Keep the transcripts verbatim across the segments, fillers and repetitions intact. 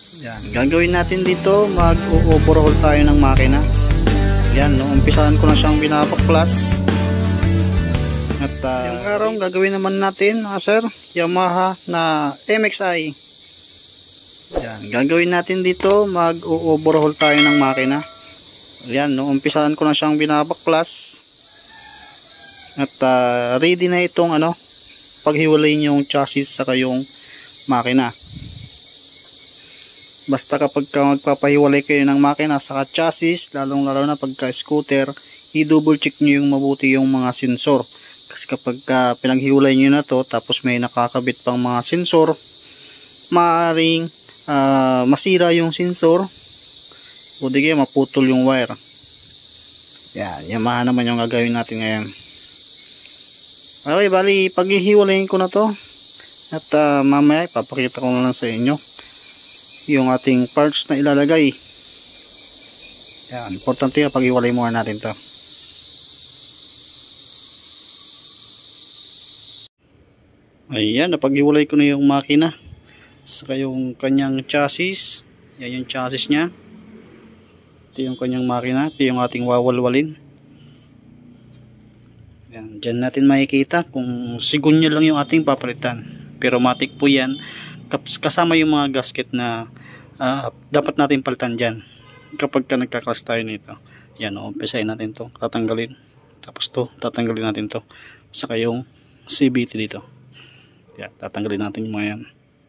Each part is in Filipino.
Yan, gagawin natin dito, mag-overhaul tayo ng makina. Yan, no, umpisahan ko na siyang binabaklas. At uh, yung araw gagawin naman natin, uh, sir, Yamaha na M X I. Yan, gagawin natin dito, mag-overhaul tayo ng makina. Yan, no, umpisahan ko na siyang binabaklas. At uh, ready na itong ano, paghiwalayin yung chassis sa yung makina. Basta kapag ka magpapahiwalay kayo ng makina sa chassis, lalong lalo na pagka scooter, i-double check nyo yung mabuti yung mga sensor. Kasi kapag ka pinaghiwalay nyo na to, tapos may nakakabit pang mga sensor, maaaring uh, masira yung sensor o di kaya maputol yung wire. Yan, Yamaha naman yung gagawin natin ngayon. Okay, bali paghihiwalayin ko na to at uh, mamaya ipapakita ko na lang sa inyo yung ating parts na ilalagay. Yan, importante yung pag-iwalay muna natin to. Ayan, napag-iwalay ko na yung makina saka yung kanyang chassis. Yan yung chassis nya, ito yung kanyang makina, ito yung ating wawalwalin. Yan, dyan natin makikita kung sigunyo lang yung ating papalitan, pero matik po yan kasama yung mga gasket na uh, dapat natin palitan dyan kapag ka nagkaklas tayo nito. Yan, umpisahin natin to, tatanggalin, tapos to tatanggalin natin to, saka yung C V T dito. Yan, tatanggalin natin yung mga yan.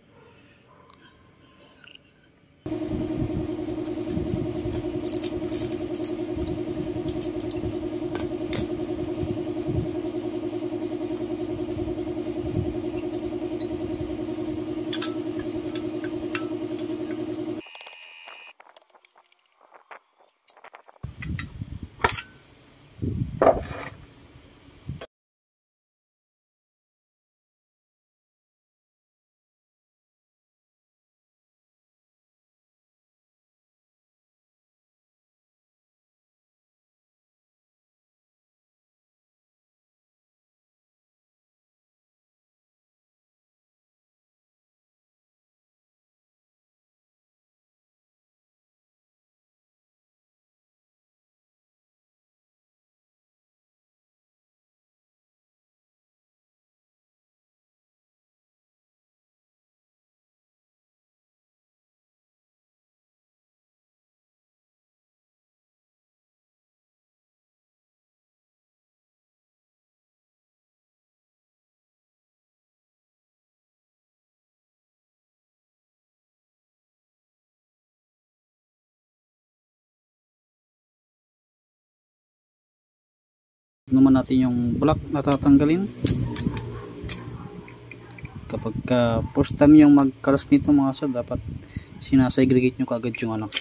Naman natin yung block na tatanggalin. Kapag ka first time yung magkalas nito mga sir, dapat sinasegregate nyo kagad yung ano,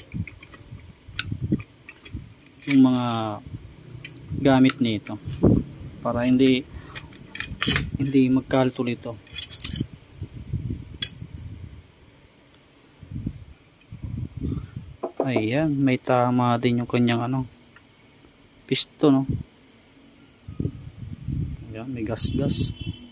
yung mga gamit nito para hindi hindi magkalto nito. Ayan, may tama din yung kanyang ano, piston, no? Ayan, may gas gas.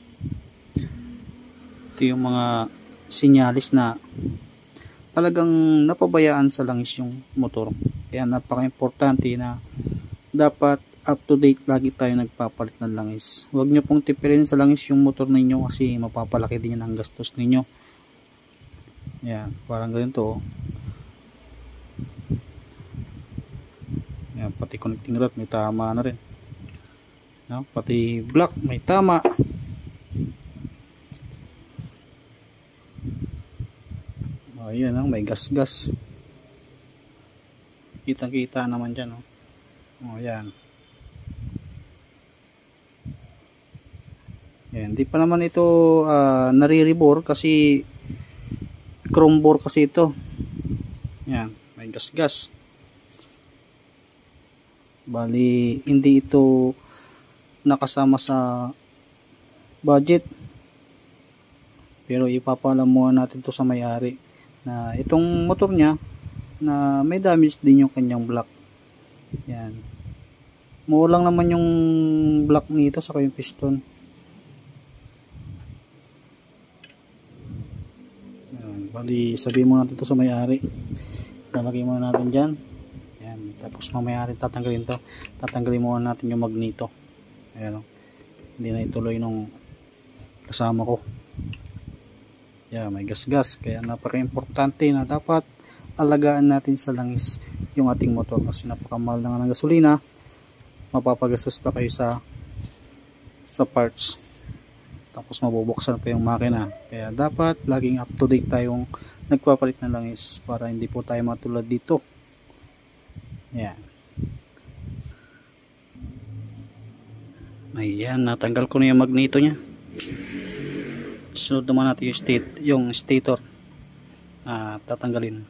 Ito yung mga sinyalis na talagang napabayaan sa langis yung motor. Kaya napaka-importante na dapat up to date lagi tayo nagpapalit ng langis. Huwag nyo pong tipirin sa langis yung motor ninyo kasi mapapalaki din yan ang gastos ninyo. Ayan, parang ganito. Ayan, pati connecting rod may tama na rin. No, pati block may tama. Oh, yun, no? May gas gas. Kitang kita naman dyan, no? Oh, yan. Yan, di pa naman ito uh, nare-rebore kasi chrome bore kasi ito. Yan, may gas gas. Bali hindi ito nakasama sa budget, pero ipapaalam muna natin to sa may-ari na itong motor niya na may damage din yung kanyang block. Yan, mura lang naman yung block nito saka yung piston. Yan. Bali, sabihin muna natin ito sa may-ari. Lalagay muna natin dyan. Ayan. Tapos mamaya natin tatanggalin to. Tatanggalin muna natin yung magneto. Ayan. Hindi na ituloy nung kasama ko. Ayan, may gas-gas. Kaya napaka-importante na dapat alagaan natin sa langis yung ating motor. Kasi napakamahal na nga ng gasolina. Mapapagastos pa kayo sa sa parts. Tapos mabubuksan pa yung makina. Kaya dapat laging up to date tayong nagpapalit ng langis para hindi po tayo matulad dito. Ayan. Ayan, natanggal ko na yung magneto nya. Sunod naman natin yung, state, yung stator. Ah, tatanggalin.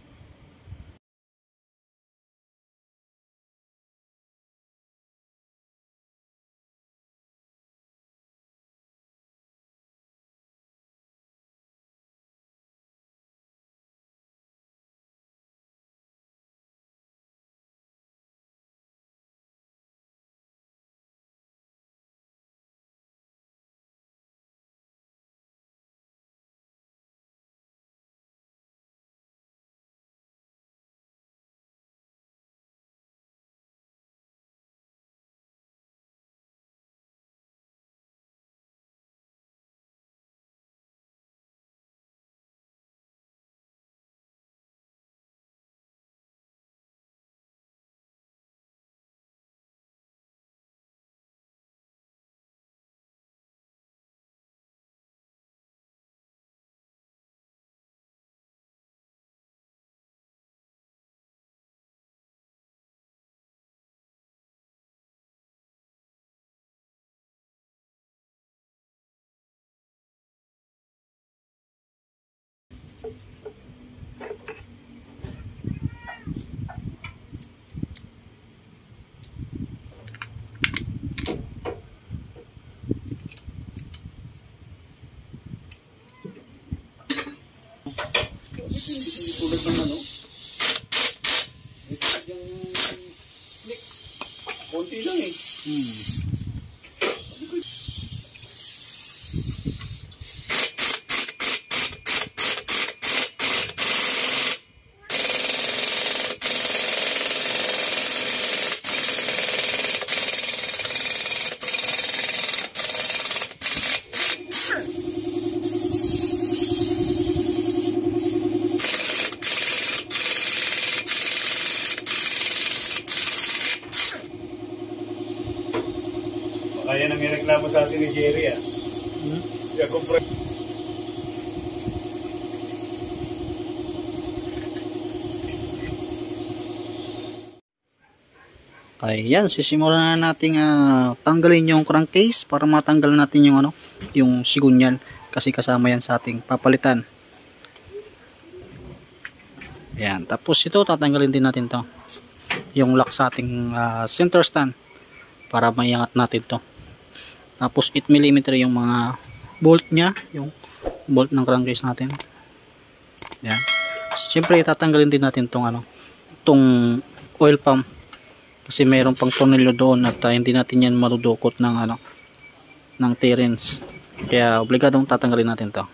Tulad ng ano, yung click, konti lang eh. Hmm. Kaya nang ireklamo sa atin ni Jerry ah. Hmm? Kaya kumpre... Ayan, sisimulan na natin uh, tanggalin yung crankcase para matanggal natin yung ano, yung sigunyal kasi kasama yan sa ating papalitan. Ayan, tapos ito tatanggalin din natin to. Yung lock sa ating uh, center stand para maiangat natin to. Tapos eight millimeter yung mga bolt nya, yung bolt ng crankcase natin. Ayan. Siyempre tatanggalin din natin tong ano, tong oil pump kasi mayroon pang tornilyo doon at uh, hindi natin yan marudukot ng ano, ng T-rings. Kaya obligadong tatanggalin natin to.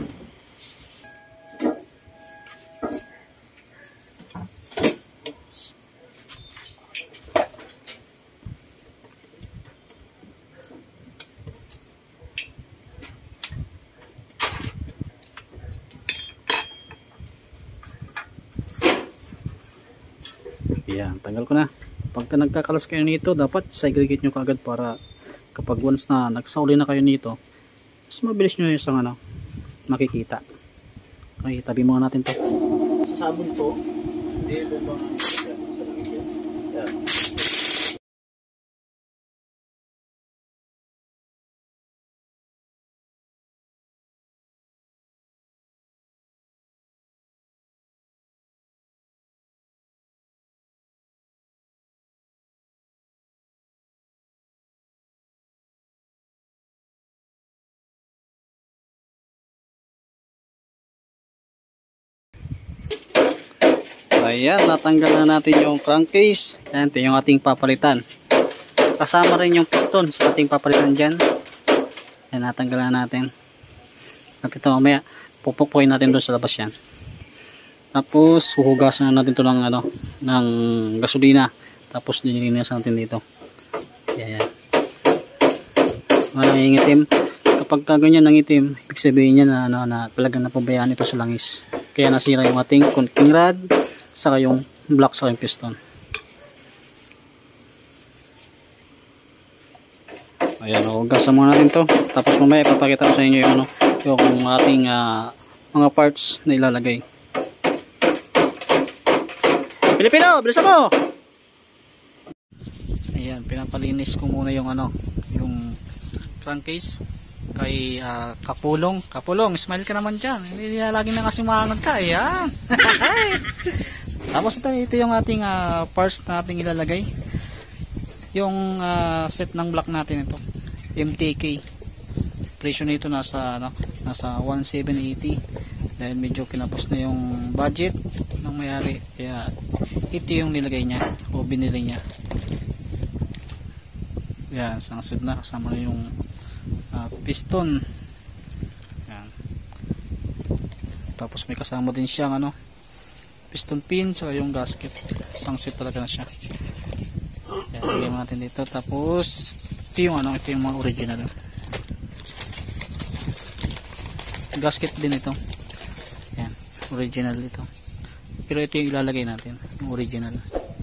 Yan, tanggal ko na. Pagka nagkakalas kayo nito, dapat segregate nyo kaagad para kapag once na nagsauli na kayo nito, mas mabilis nyo yung isang ano, makikita. Okay, tabi muna natin to. Sa sabon po, hindi po ba sa nakikita? Yan. Ayan, natanggal na natin yung crankcase. Ayan, ito yung ating papalitan. Kasama rin yung piston sa ating papalitan dyan. Ayan, natanggal na natin. At ito mamaya, Pupukuin natin doon sa labas yan. Tapos huhugasan na natin to ng ano, ng gasolina. Tapos dinilinis natin dito. Yan yan. Nangingitim. Kapag ganyan nangitim, ibig sabihin niya na, ano, na talagang napabayaan ito sa langis. Kaya nasira yung ating connecting rod, saka yung block, saka yung piston. Ayan, hugasan muna natin to. Tapos mamaya ipapakita ko sa inyo yung, ano, yung ating uh, mga parts na ilalagay. Pilipino, bilisan mo! Ayan, pinapalinis ko muna yung ano, yung crankcase kay uh, Kapulong. Kapulong, smile ka naman dyan. Hindi na lagi na kasi maangat ka. Ayan. Tapos ito, ito yung ating uh, parts na ating ilalagay. Yung uh, set ng block natin ito. M T K. Presyo nito nasa, ano, nasa one seven eighty. Dahil medyo kinapos na yung budget ng may-ari. Kaya ito yung nilagay niya o binili niya. Yan, sangsit na. Kasama na yung uh, piston. Yan. Tapos may kasama din siyang ano, piston pin saka yung gasket. Sangsit talaga na siya. Yan, lagyan natin dito. Tapos ito yung ano, ito yung mga original. Gasket din ito. Yan, original dito. Pero ito yung ilalagay natin, yung original.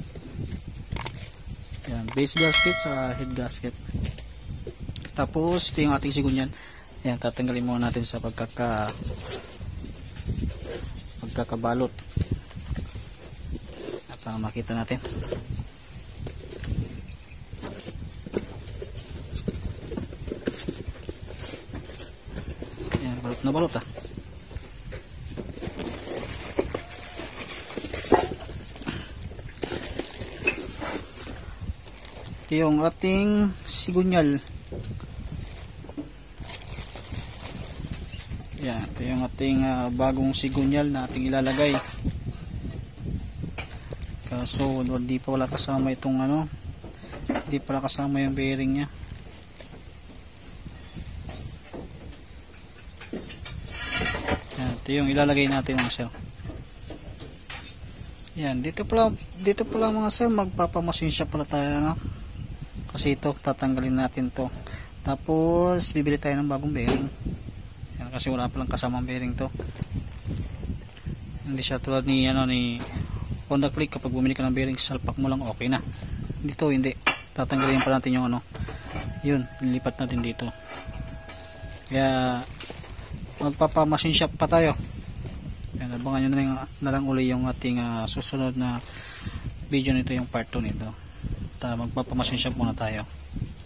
Yan, base gasket sa head gasket. Tapos ito yung ating sigunyan. Yan, tatanggalin muna natin sa pagkaka pagkakabalot. At para makita natin. Yan, balot na balot ah. Ito yung ating sigunyal. Yan, ito yung ating uh, bagong sigunyal na ating ilalagay. Kaso hindi pa wala kasama itong ano, hindi pala kasama yung bearing nya. Yan, ito yung ilalagay natin mga sir. Yan, dito pala, dito pala mga sir, magpapamasin siya pala tayo, ano? Kasi ito, tatanggalin natin to. Tapos bibili tayo ng bagong bearing. Yan, kasi wala palang kasamang bearing to. Hindi siya tulad ni ano ni Honda Click, kapag bumili ka ng bearing, salpak mo lang okay na. Dito hindi. Tatanggalin pa natin yung ano. Yun, lilipat natin dito. Kaya magpapamasin shop pa tayo. Yan, abangan nyo na lang, na lang uli yung ating uh, susunod na video nito, yung part two nito. Magpapamasin shop muna tayo.